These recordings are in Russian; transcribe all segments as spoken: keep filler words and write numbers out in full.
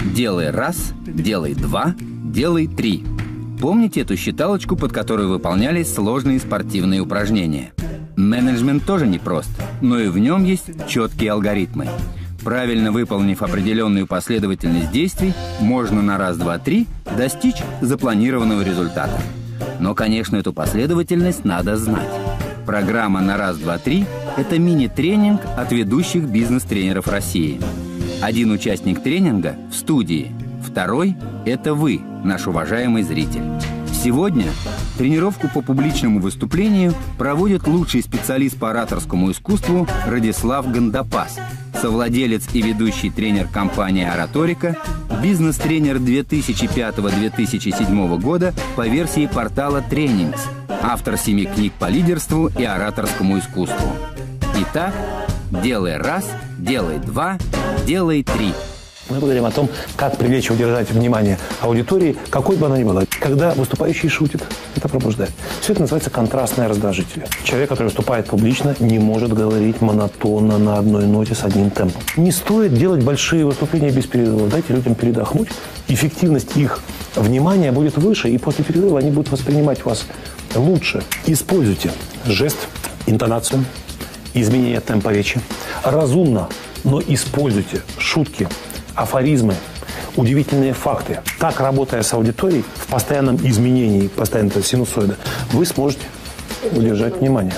Делай раз, делай два, делай три. Помните эту считалочку, под которую выполнялись сложные спортивные упражнения? Менеджмент тоже непрост, но и в нем есть четкие алгоритмы. Правильно выполнив определенную последовательность действий, можно на раз, два, три достичь запланированного результата. Но, конечно, эту последовательность надо знать. Программа на раз, два, три – это мини-тренинг от ведущих бизнес-тренеров России. Один участник тренинга в студии, второй – это вы, наш уважаемый зритель. Сегодня тренировку по публичному выступлению проводит лучший специалист по ораторскому искусству Радислав Гандапас, совладелец и ведущий тренер компании «Ораторика», бизнес-тренер две тысячи пятого — две тысячи седьмого года по версии портала «Тренингс», автор семи книг по лидерству и ораторскому искусству. Итак, делай раз, делай два, делай три. Мы говорим о том, как привлечь и удержать внимание аудитории, какой бы она ни была. Когда выступающий шутит, это пробуждает. Все это называется контрастные раздражители. Человек, который выступает публично, не может говорить монотонно на одной ноте с одним темпом. Не стоит делать большие выступления без перерыва. Дайте людям передохнуть. Эффективность их внимания будет выше, и после перерыва они будут воспринимать вас лучше. Используйте жест, интонацию, изменение темпа речи. Разумно, но используйте шутки, афоризмы, удивительные факты. Так, работая с аудиторией, в постоянном изменении, постоянно синусоида, вы сможете удержать внимание.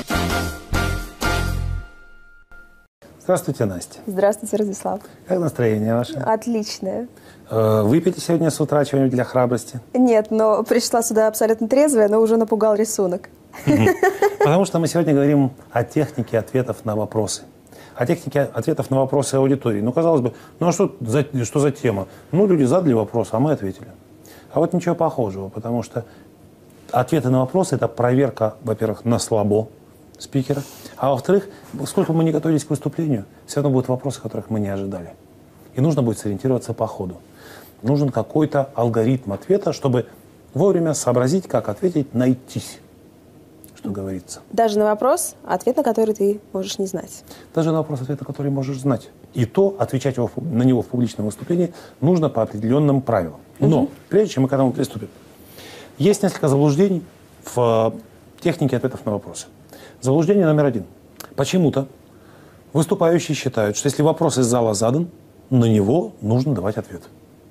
Здравствуйте, Настя. Здравствуйте, Радислав. Как настроение ваше? Отличное. Выпейте сегодня с утра чего-нибудь для храбрости? Нет, но пришла сюда абсолютно трезвая, но уже напугал рисунок. Потому что мы сегодня говорим о технике ответов на вопросы. О технике ответов на вопросы аудитории. Ну, казалось бы, ну а что за, что за тема? Ну, люди задали вопрос, а мы ответили. А вот ничего похожего, потому что ответы на вопросы – это проверка, во-первых, на слабо спикера, а во-вторых, сколько бы мы ни готовились к выступлению, все равно будут вопросы, которых мы не ожидали. И нужно будет сориентироваться по ходу. Нужен какой-то алгоритм ответа, чтобы вовремя сообразить, как ответить, найтись. Что говорится. Даже на вопрос, ответ на который ты можешь не знать. Даже на вопрос, ответ на который можешь знать. И то, отвечать его, на него в публичном выступлении нужно по определенным правилам. Но, угу. прежде чем мы к этому приступим, есть несколько заблуждений в технике ответов на вопросы. Заблуждение номер один. Почему-то выступающие считают, что если вопрос из зала задан, на него нужно давать ответ.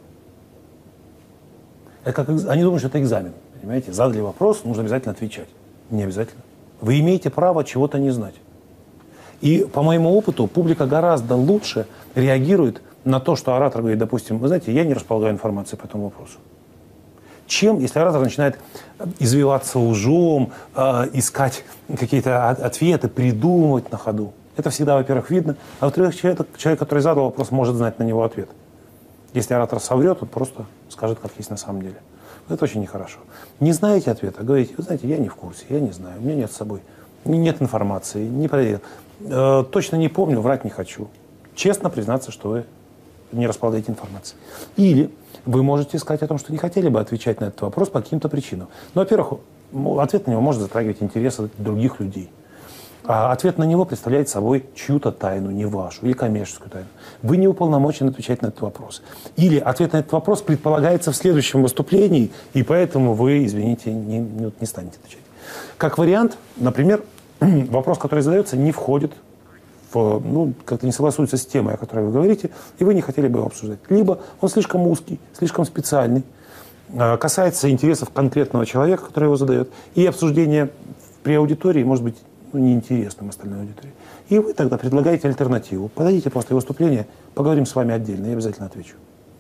Это как, они думают, что это экзамен. Понимаете? Задали вопрос, нужно обязательно отвечать. Не обязательно. Вы имеете право чего-то не знать. И по моему опыту публика гораздо лучше реагирует на то, что оратор говорит, допустим, вы знаете, я не располагаю информацией по этому вопросу. Чем, если оратор начинает извиваться ужом, э, искать какие-то ответы, придумывать на ходу. Это всегда, во-первых, видно. А во-вторых, человек, человек, который задал вопрос, может знать на него ответ. Если оратор соврет, он просто скажет, как есть на самом деле. Это очень нехорошо. Не знаете ответа, говорите, вы знаете, я не в курсе, я не знаю, у меня нет с собой, нет информации, не проверил. Э, точно не помню, врать не хочу. Честно признаться, что вы не располагаете информацией. Или вы можете сказать о том, что не хотели бы отвечать на этот вопрос по каким-то причинам. Ну, во-первых, ответ на него может затрагивать интересы других людей. А ответ на него представляет собой чью-то тайну, не вашу, или коммерческую тайну. Вы не уполномочены отвечать на этот вопрос. Или ответ на этот вопрос предполагается в следующем выступлении, и поэтому вы, извините, не, не, не станете отвечать. Как вариант, например, вопрос, который задается, не входит в, ну, как-то не согласуется с темой, о которой вы говорите, и вы не хотели бы его обсуждать. Либо он слишком узкий, слишком специальный, касается интересов конкретного человека, который его задает, и обсуждение при аудитории может быть ну, неинтересным остальной аудитории. И вы тогда предлагаете альтернативу. Подойдите после выступления, поговорим с вами отдельно, я обязательно отвечу.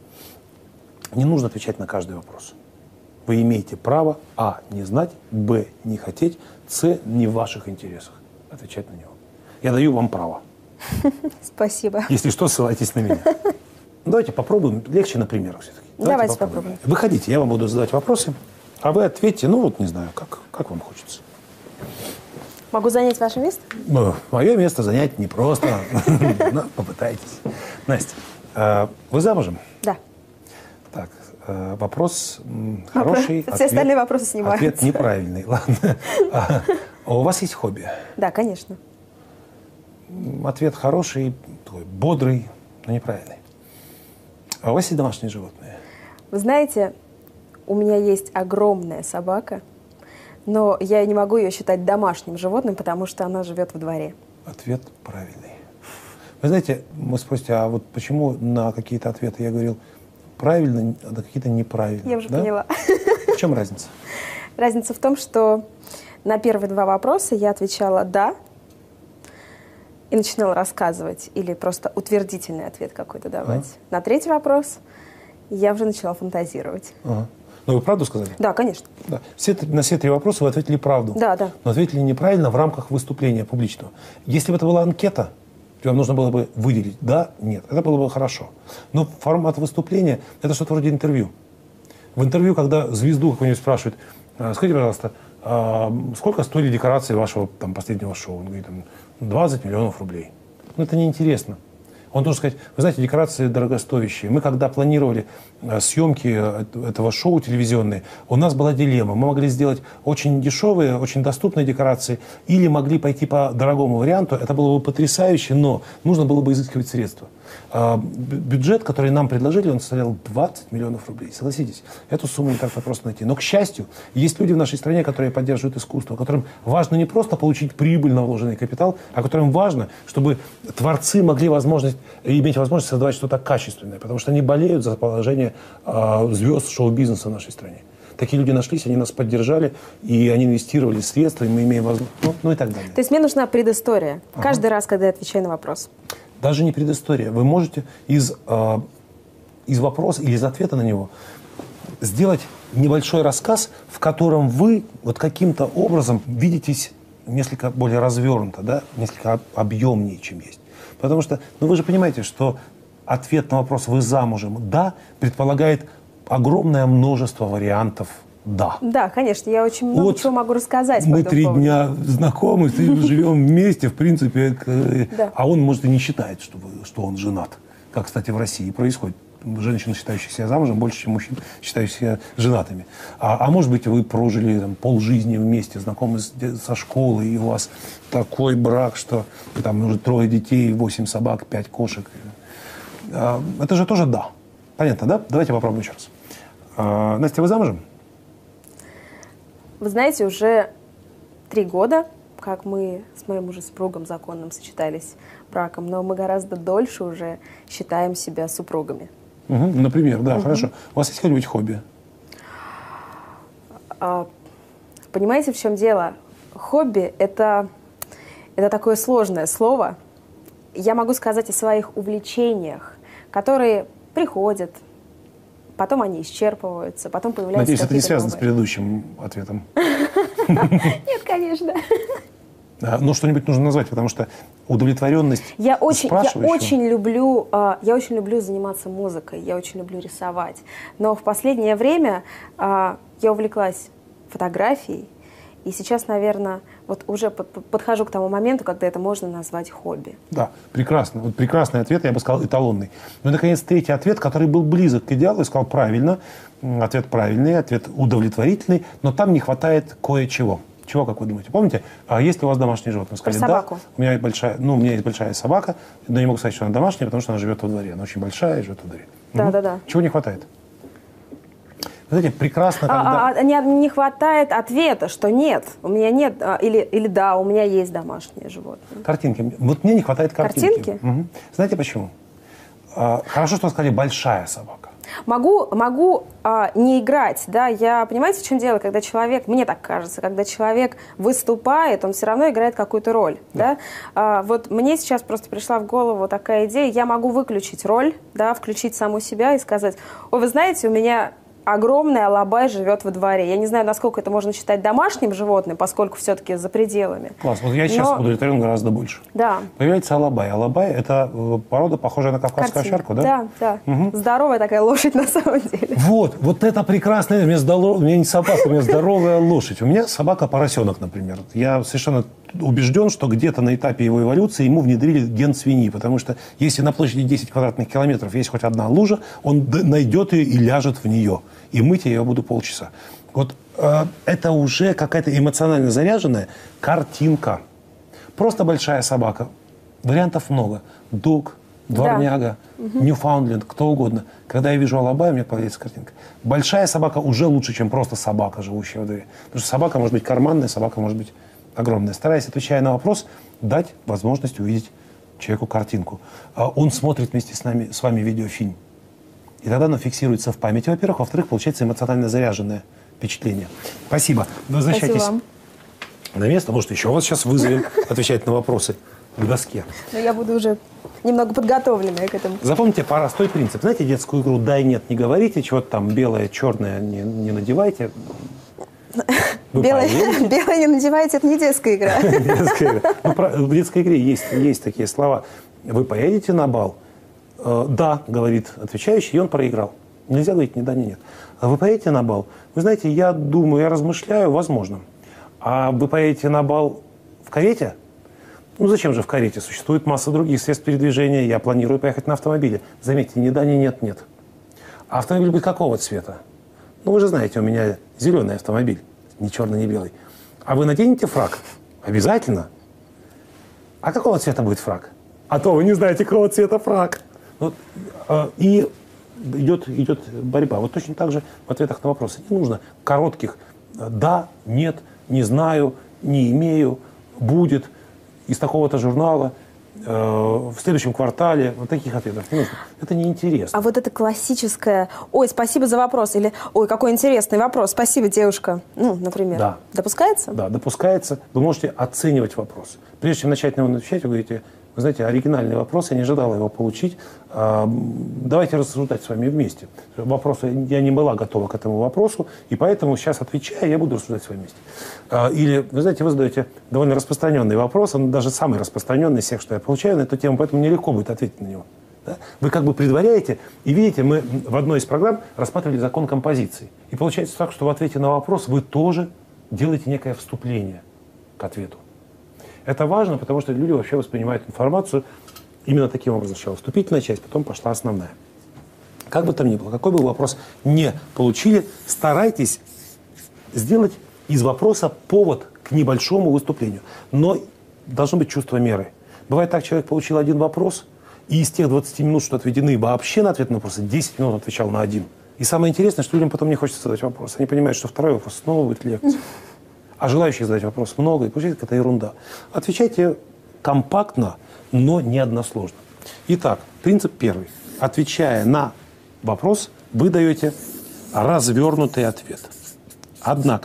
Не нужно отвечать на каждый вопрос. Вы имеете право, а, не знать, б, не хотеть, с, не в ваших интересах отвечать на него. Я даю вам право. Спасибо. Если что, ссылайтесь на меня. Давайте попробуем, легче на примерах все-таки. Давайте, Давайте попробуем. попробуем. Выходите, я вам буду задавать вопросы, а вы ответьте, ну вот не знаю, как, как вам хочется. Могу занять ваше место? Ну, мое место занять непросто. Но попытайтесь. Настя, вы замужем? Да. Так, вопрос хороший. Все остальные вопросы снимаются. Ответ неправильный. Ладно. А у вас есть хобби? Да, конечно. Ответ хороший, бодрый, но неправильный. А у вас есть домашние животные? Вы знаете, у меня есть огромная собака, но я не могу ее считать домашним животным, потому что она живет во дворе. Ответ правильный. Вы знаете, вы спросите, а вот почему на какие-то ответы я говорил правильно, а на какие-то неправильно? Я уже да? поняла. В чем разница? Разница в том, что на первые два вопроса я отвечала «да» и начинала рассказывать или просто утвердительный ответ какой-то давать. А? На третий вопрос я уже начала фантазировать. Ага. Но вы правду сказали? Да, конечно. Да. Все, на все три вопроса вы ответили правду. Да, да. Но ответили неправильно в рамках выступления публичного. Если бы это была анкета, вам нужно было бы выделить «да», «нет». Это было бы хорошо. Но формат выступления – это что-то вроде интервью. В интервью, когда звезду какую-нибудь спрашивают, скажите, пожалуйста, а сколько стоили декорации вашего там, последнего шоу? Он говорит, двадцать миллионов рублей. Ну, это неинтересно. Он должен сказать, вы знаете, декорации дорогостоящие. Мы, когда планировали съемки этого шоу телевизионные, у нас была дилемма. Мы могли сделать очень дешевые, очень доступные декорации, или могли пойти по дорогому варианту. Это было бы потрясающе, но нужно было бы изыскивать средства. Бюджет, который нам предложили, он составлял двадцать миллионов рублей. Согласитесь, эту сумму не так-то просто найти. Но, к счастью, есть люди в нашей стране, которые поддерживают искусство, которым важно не просто получить прибыль на вложенный капитал, а которым важно, чтобы творцы могли возможность, иметь возможность создавать что-то качественное, потому что они болеют за положение э, звезд шоу-бизнеса в нашей стране. Такие люди нашлись, они нас поддержали, и они инвестировали средства, и мы имеем возможность, ну, ну и так далее. То есть мне нужна предыстория. Ага. Каждый раз, когда я отвечаю на вопрос. Даже не предыстория. Вы можете из, э, из вопроса или из ответа на него сделать небольшой рассказ, в котором вы вот каким-то образом видитесь несколько более развернуто, да, несколько объемнее, чем есть. Потому что, ну вы же понимаете, что ответ на вопрос «вы замужем?» «да» предполагает огромное множество вариантов «да». Да, конечно, я очень много вот чего могу рассказать. Мы три дня знакомы, живем вместе, в принципе, да. А он, может, и не считает, что, вы, что он женат. Как, кстати, в России происходит. Женщины, считающие себя замужем, больше, чем мужчин, считающих себя женатыми. А, а может быть, вы прожили там, полжизни вместе, знакомы с, со школы, и у вас такой брак, что там уже трое детей, восемь собак, пять кошек. А, это же тоже «да». Понятно, да? Давайте попробуем еще раз. А, Настя, вы замужем? Вы знаете, уже три года, как мы с моим уже супругом законным сочетались браком, но мы гораздо дольше уже считаем себя супругами. Угу, например, да, угу. Хорошо. У вас есть какое-нибудь хобби? А, понимаете, в чем дело? Хобби – это, это такое сложное слово. Я могу сказать о своих увлечениях, которые приходят, потом они исчерпываются, потом появляются. Надеюсь, это не связано новые. с предыдущим ответом. Нет, конечно. Ну, что-нибудь нужно назвать, потому что удовлетворенность я очень, я очень люблю, я очень люблю заниматься музыкой, я очень люблю рисовать. Но в последнее время я увлеклась фотографией, и сейчас, наверное, вот уже подхожу к тому моменту, когда это можно назвать хобби. Да, прекрасно. Вот прекрасный ответ, я бы сказал, эталонный. Ну и, наконец, третий ответ, который был близок к идеалу, я сказал правильно. Ответ правильный, ответ удовлетворительный, но там не хватает кое-чего. Чего, как вы думаете? Помните, а есть ли у вас домашние животные? Сказали, про собаку. Да, у меня, большая, ну, у меня есть большая собака, но не могу сказать, что она домашняя, потому что она живет во дворе. Она очень большая и живет во дворе. Да, угу. да, да. Чего не хватает? Вы знаете, прекрасно, когда... А, а, не, не хватает ответа, что нет, у меня нет, а, или, или да, у меня есть домашние животные. Картинки. Вот мне не хватает картинки. Картинки? Угу. Знаете почему? А, хорошо, что вы сказали «большая собака». Могу, могу а, не играть, да, я, понимаете, в чем дело, когда человек, мне так кажется, когда человек выступает, он все равно играет какую-то роль, да, да? А, вот мне сейчас просто пришла в голову такая идея, я могу выключить роль, да, включить саму себя и сказать, ой, вы знаете, у меня огромный алабай живет во дворе. Я не знаю, насколько это можно считать домашним животным, поскольку все-таки за пределами. Класс. Вот я сейчас Но... удовлетворен гораздо больше. Да. Появляется алабай. Алабай – это порода, похожая на кавказскую овчарку, да? Да, да. Угу. Здоровая такая лошадь на самом деле. Вот, вот это прекрасно. У меня, здоров... у меня не собака, у меня здоровая лошадь. У меня собака-поросенок, например. Я совершенно убежден, что где-то на этапе его эволюции ему внедрили ген свиньи, потому что если на площади десять квадратных километров есть хоть одна лужа, он найдет ее и ляжет в нее. И мыть я ее буду полчаса. Вот э, это уже какая-то эмоционально заряженная картинка. Просто большая собака. Вариантов много. Дог, дворняга, да. Ньюфаундленд, кто угодно. Когда я вижу алабай, у меня появляется картинка. Большая собака уже лучше, чем просто собака, живущая во дворе. Потому что собака может быть карманная, собака может быть огромная. Стараясь, отвечая на вопрос, дать возможность увидеть человеку картинку. Он смотрит вместе с нами, с вами видеофильм. И тогда оно фиксируется в памяти, во-первых. Во-вторых, получается эмоционально заряженное впечатление. Спасибо. Возвращайтесь на место. Может, еще вас сейчас вызовем отвечать на вопросы к доске. Но я буду уже немного подготовленная к этому. Запомните простой принцип. Знаете детскую игру «дай, нет, не говорите», чего-то там белое, черное не, не надевайте. Белое, белое не надевайте, это не детская игра. Детская игра. Ну, про, в детской игре есть, есть такие слова. Вы поедете на бал? Э, да, говорит отвечающий, и он проиграл. Нельзя говорить ни да, ни нет. А вы поедете на бал? Вы знаете, я думаю, я размышляю, возможно. А вы поедете на бал в карете? Ну, зачем же в карете? Существует масса других средств передвижения. Я планирую поехать на автомобиле. Заметьте, ни да, ни нет, нет. А автомобиль будет какого цвета? Ну, вы же знаете, у меня зеленый автомобиль. Ни черный, ни белый. А вы наденете фрак? Обязательно. А какого цвета будет фрак? А то вы не знаете, какого цвета фрак. Вот, э, и идет, идет борьба. Вот точно так же в ответах на вопросы. Не нужно коротких «да», «нет», «не знаю», «не имею», «будет», «из такого-то журнала», э, «в следующем квартале». Вот таких ответов не нужно. Это неинтересно. А вот это классическое «ой, спасибо за вопрос» или «ой, какой интересный вопрос, спасибо, девушка», ну, например. Да. Допускается? Да, допускается. Вы можете оценивать вопрос. Прежде чем начать на него отвечать, вы говорите: вы знаете, оригинальный вопрос, я не ожидала его получить. Давайте рассуждать с вами вместе. Вопрос, я не была готова к этому вопросу, и поэтому сейчас, отвечая, я буду рассуждать с вами вместе. Или, вы знаете, вы задаете довольно распространенный вопрос, он даже самый распространенный из всех, что я получаю на эту тему, поэтому нелегко будет ответить на него. Да? Вы как бы предваряете, и видите, мы в одной из программ рассматривали закон композиции. И получается так, что в ответе на вопрос вы тоже делаете некое вступление к ответу. Это важно, потому что люди вообще воспринимают информацию именно таким образом. Сначала вступительная часть, потом пошла основная. Как бы там ни было, какой бы вопрос не получили, старайтесь сделать из вопроса повод к небольшому выступлению. Но должно быть чувство меры. Бывает так, человек получил один вопрос, и из тех двадцати минут, что отведены вообще на ответ на вопросы, десять минут отвечал на один. И самое интересное, что людям потом не хочется задать вопрос. Они понимают, что второй вопрос снова будет лекция. А желающих задать вопрос много, и получается какая-то ерунда. Отвечайте компактно, но не односложно. Итак, принцип первый. Отвечая на вопрос, вы даете развернутый ответ. Однако,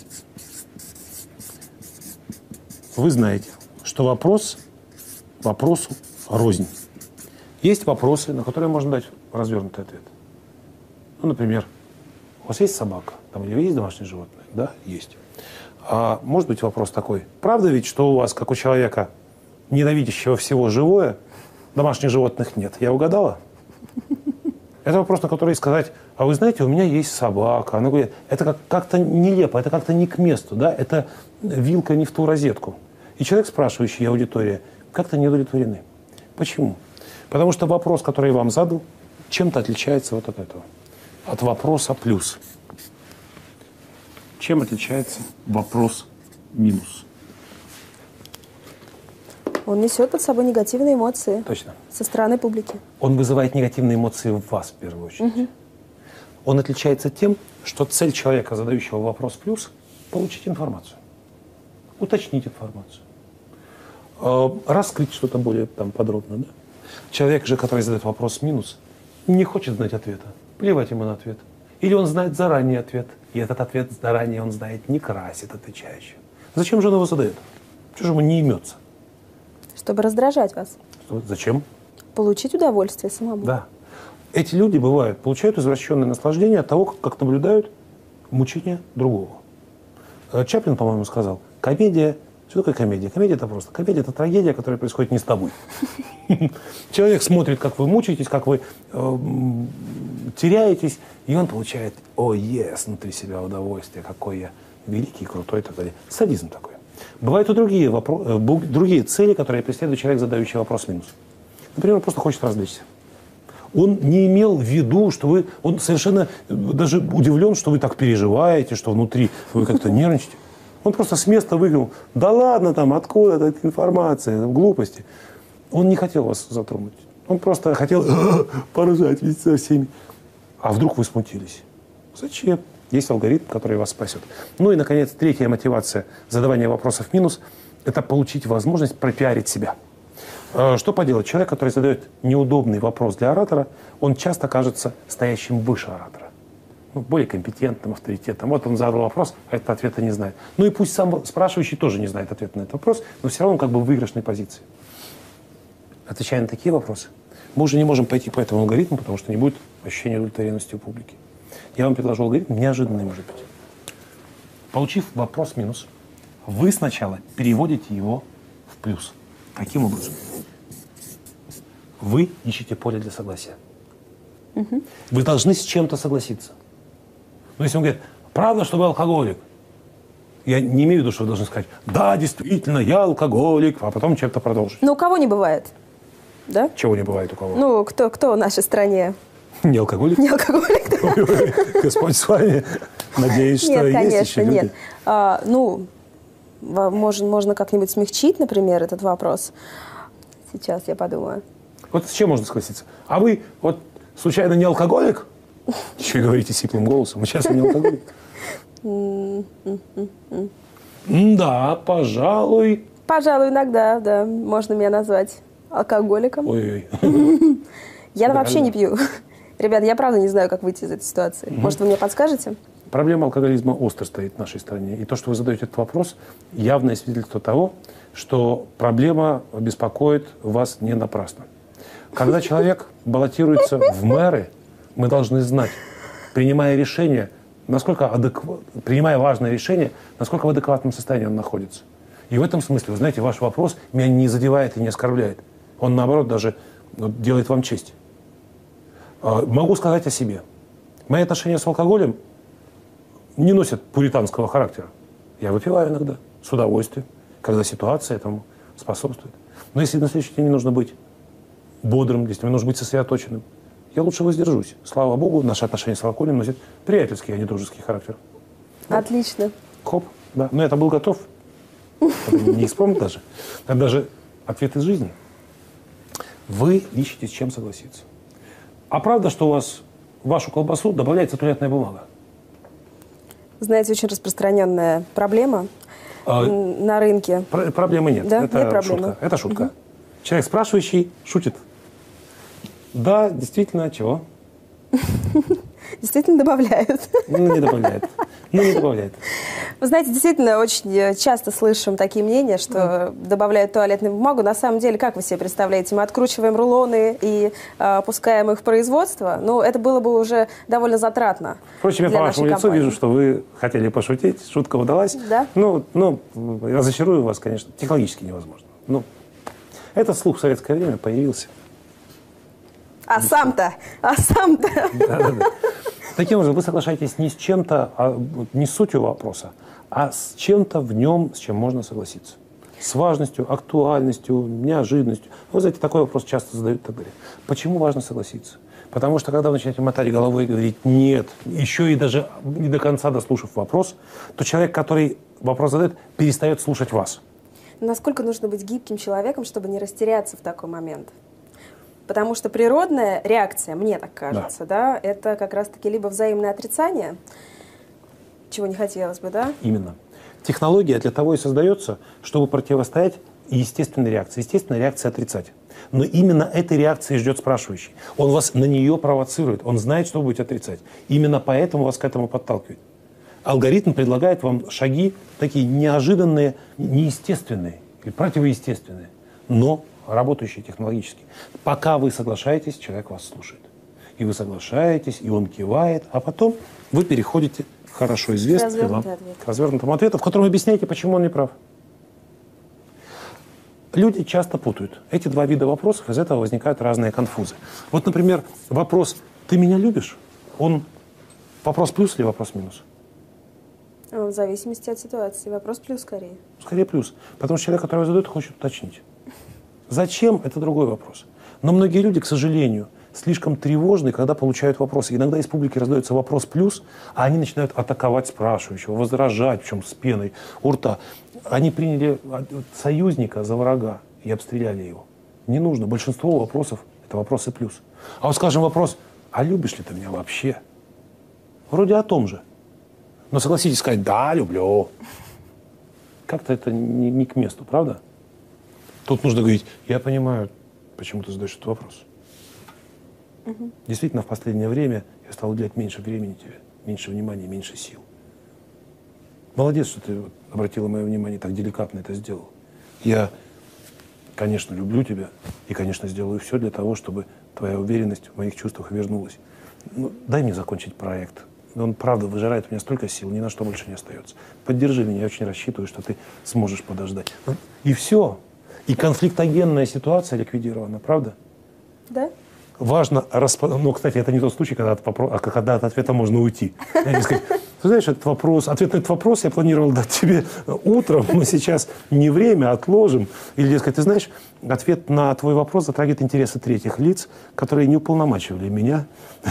вы знаете, что вопрос вопросу рознь. Есть вопросы, на которые можно дать развернутый ответ. Ну, например, у вас есть собака? Там, или есть домашнее животное? Да, есть. А может быть вопрос такой: правда ведь, что у вас, как у человека, ненавидящего всего живое, домашних животных нет? Я угадала? Это вопрос, на который сказать: а вы знаете, у меня есть собака. Она говорит, это как- как-то нелепо, это как-то не к месту, да? Это вилка не в ту розетку. И человек, спрашивающий, и аудитория, как-то не удовлетворены. Почему? Потому что вопрос, который я вам задал, чем-то отличается вот от этого. От вопроса плюс. Чем отличается вопрос минус? Он несет под собой негативные эмоции. Точно. Со стороны публики. Он вызывает негативные эмоции в вас, в первую очередь. Угу. Он отличается тем, что цель человека, задающего вопрос плюс, получить информацию. Уточнить информацию. Э, раскрыть что-то более там, подробно. Да? Человек же, который задает вопрос минус, не хочет знать ответа. Плевать ему на ответ. Или он знает заранее ответ, и этот ответ заранее он знает, не красит отвечающего. Зачем же он его задает? Чего же ему не имется? Чтобы раздражать вас. Что, зачем? Получить удовольствие самому. Да. Эти люди, бывают, получают извращенное наслаждение от того, как наблюдают мучения другого. Чаплин, по-моему, сказал, комедия... Что такое комедия? Комедия – это просто. Комедия – это трагедия, которая происходит не с тобой. Человек смотрит, как вы мучаетесь, как вы э, теряетесь, и он получает, о, ес, внутри себя удовольствие, какой я великий, крутой и так далее. Садизм такой. Бывают и другие, вопро- э, другие цели, которые преследует человек, задающий вопрос минус. Например, он просто хочет развлечься. Он не имел в виду, что вы... Он совершенно даже удивлен, что вы так переживаете, что внутри вы как-то нервничаете. Он просто с места выглянул. Да ладно там, откуда эта информация, глупости. Он не хотел вас затронуть. Он просто хотел поржать вместе со всеми. А вдруг вы смутились? Зачем? Есть алгоритм, который вас спасет. Ну и, наконец, третья мотивация задавания вопросов минус – это получить возможность пропиарить себя. Что поделать? Человек, который задает неудобный вопрос для оратора, он часто кажется стоящим выше оратора. Ну, более компетентным, авторитетным. Вот он задал вопрос, а этот ответа не знает. Ну и пусть сам спрашивающий тоже не знает ответа на этот вопрос, но все равно он как бы в выигрышной позиции. Отвечая на такие вопросы, мы уже не можем пойти по этому алгоритму, потому что не будет ощущения удовлетворенности у публики. Я вам предложу алгоритм неожиданный, может быть. Получив вопрос минус, вы сначала переводите его в плюс. Каким образом? Вы ищете поле для согласия. Угу. Вы должны с чем-то согласиться. Но если он говорит, правда, что вы алкоголик? Я не имею в виду, что вы должны сказать, да, действительно, я алкоголик, а потом чем-то продолжить. Но у кого не бывает? Да? Чего не бывает у кого? Ну, кто, кто в нашей стране? Не алкоголик? Не алкоголик, да. Господь с вами. Надеюсь, что нет, есть конечно, еще люди. Нет, а, ну, можно, можно как-нибудь смягчить, например, этот вопрос. Сейчас я подумаю. Вот с чем можно согласиться? А вы вот случайно не алкоголик? Еще и говорите сиплым голосом. Вы сейчас не алкоголик? Да, пожалуй. Пожалуй, иногда, да. Можно меня назвать алкоголиком. Ой-ой. Я вообще не пью. Ребята, я правда не знаю, как выйти из этой ситуации. Может, вы мне подскажете? Проблема алкоголизма остро стоит в нашей стране. И то, что вы задаете этот вопрос, явное свидетельство того, что проблема беспокоит вас не напрасно. Когда человек баллотируется в мэры, мы должны знать, принимая решение, насколько адекват... принимая важное решение, насколько в адекватном состоянии он находится. И в этом смысле, вы знаете, ваш вопрос меня не задевает и не оскорбляет. Он, наоборот, даже делает вам честь. Могу сказать о себе. Мои отношения с алкоголем не носят пуританского характера. Я выпиваю иногда, с удовольствием, когда ситуация этому способствует. Но если на следующий день мне нужно быть бодрым, если мне нужно быть сосредоточенным, я лучше воздержусь. Слава Богу, наши отношения с алкоголем носят приятельский, а не дружеский характер. Отлично. Хоп, да. Но я-то был готов. Не вспомнил даже. Это даже ответ из жизни. Вы ищете, с чем согласиться. А правда, что у вас в вашу колбасу добавляется туалетная бумага? Знаете, очень распространенная проблема а, на рынке. Про- проблемы нет. Да? Это нет проблемы. шутка. Это шутка. Угу. Человек, спрашивающий, шутит. Да, действительно, чего? Действительно добавляют. Ну, не добавляет. Ну, не добавляет. Вы знаете, действительно, очень часто слышим такие мнения, что mm. добавляют туалетную бумагу. На самом деле, как вы себе представляете, мы откручиваем рулоны и э, пускаем их в производство? Ну, это было бы уже довольно затратно. Впрочем, я по вашему лицу вижу, что вы хотели пошутить, шутка удалась. Да? Ну, ну, разочарую вас, конечно, технологически невозможно. Ну, это слух в советское время появился. А сам-то, а сам-то. Да, да, да. Таким образом, вы соглашаетесь не с чем-то, а, не с сутью вопроса, а с чем-то в нем, с чем можно согласиться. С важностью, актуальностью, неожиданностью. Вы знаете, такой вопрос часто задают и так далее. Почему важно согласиться? Потому что, когда вы начинаете мотать головой и говорить «нет», еще и даже не до конца дослушав вопрос, то человек, который вопрос задает, перестает слушать вас. Насколько нужно быть гибким человеком, чтобы не растеряться в такой момент? Потому что природная реакция, мне так кажется, да, да это как раз-таки либо взаимное отрицание, чего не хотелось бы, да? Именно. Технология для того и создается, чтобы противостоять естественной реакции. Естественная реакция отрицать. Но именно этой реакции ждет спрашивающий. Он вас на нее провоцирует, он знает, что вы будете отрицать. Именно поэтому вас к этому подталкивает. Алгоритм предлагает вам шаги такие неожиданные, неестественные или противоестественные, но работающие технологически. Пока вы соглашаетесь, человек вас слушает. И вы соглашаетесь, и он кивает, а потом вы переходите к хорошо известному вам, к развернутому ответу, в котором объясняете, почему он не прав. Люди часто путают эти два вида вопросов, из этого возникают разные конфузы. Вот, например, вопрос «ты меня любишь?» Он вопрос плюс или вопрос минус? В зависимости от ситуации. Вопрос плюс скорее. Скорее плюс. Потому что человек, который его задает, хочет уточнить. Зачем? Это другой вопрос. Но многие люди, к сожалению, слишком тревожны, когда получают вопросы. Иногда из публики раздается вопрос плюс, а они начинают атаковать спрашивающего, возражать, причем с пеной у рта. Они приняли союзника за врага и обстреляли его. Не нужно. Большинство вопросов – Это вопрос и плюс. А вот, скажем, вопрос, а любишь ли ты меня вообще? Вроде о том же. Но согласитесь сказать, да, люблю. Как-то это не, не к месту, правда? Тут нужно говорить, я понимаю, почему ты задаешь этот вопрос. Угу. Действительно, в последнее время я стал уделять меньше времени тебе, меньше внимания, меньше сил. Молодец, что ты вот обратила мое внимание, так деликатно это сделал. Я, конечно, люблю тебя и, конечно, сделаю все для того, чтобы твоя уверенность в моих чувствах вернулась. Ну, дай мне закончить проект. Он, правда, выжирает у меня столько сил, ни на что больше не остается. Поддержи меня, я очень рассчитываю, что ты сможешь подождать. И все. И конфликтогенная ситуация ликвидирована, правда? Да. Важно, расп... ну, кстати, это не тот случай, когда от, попро... когда от ответа можно уйти. Сказать, ты знаешь, этот вопрос, ответ на этот вопрос я планировал дать тебе утром, но сейчас не время, отложим. Или сказать, ты знаешь, ответ на твой вопрос затрагивает интересы третьих лиц, которые не уполномачивали меня.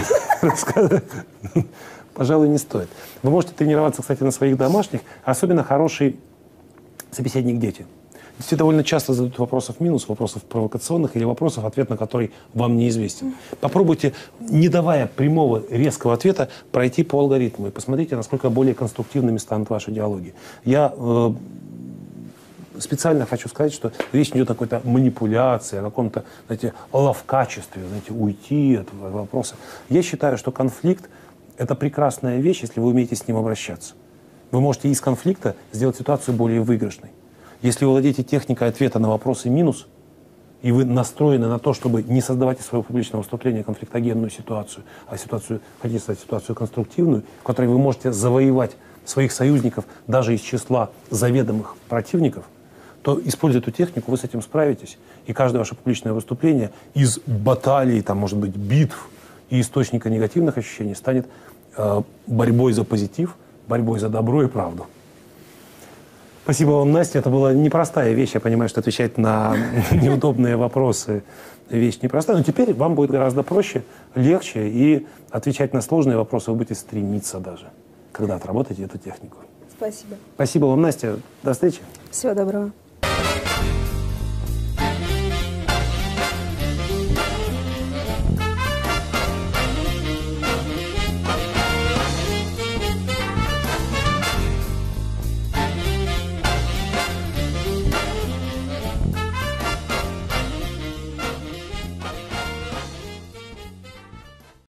Пожалуй, не стоит. Вы можете тренироваться, кстати, на своих домашних, особенно хороший собеседник дети. Дети довольно часто задают вопросов минус, вопросов провокационных или вопросов, ответ на который вам неизвестен. Попробуйте, не давая прямого, резкого ответа, пройти по алгоритму и посмотрите, насколько более конструктивными станут ваши диалоги. Я э, специально хочу сказать, что речь не идет о какой-то манипуляции, о каком-то, знаете, ловкачестве, знаете, уйти от вопроса. Я считаю, что конфликт – это прекрасная вещь, если вы умеете с ним обращаться. Вы можете из конфликта сделать ситуацию более выигрышной. Если вы владеете техникой ответа на вопросы минус, и вы настроены на то, чтобы не создавать из своего публичного выступления конфликтогенную ситуацию, а ситуацию, хотите создать ситуацию конструктивную, в которой вы можете завоевать своих союзников даже из числа заведомых противников, то, используя эту технику, вы с этим справитесь. И каждое ваше публичное выступление из баталий, там, может быть, битв и источника негативных ощущений станет э, борьбой за позитив, борьбой за добро и правду. Спасибо вам, Настя. Это была непростая вещь. Я понимаю, что отвечать на неудобные вопросы вещь непростая. Но теперь вам будет гораздо проще, легче. И отвечать на сложные вопросы вы будете стремиться даже, когда отработаете эту технику. Спасибо. Спасибо вам, Настя. До встречи. Всего доброго.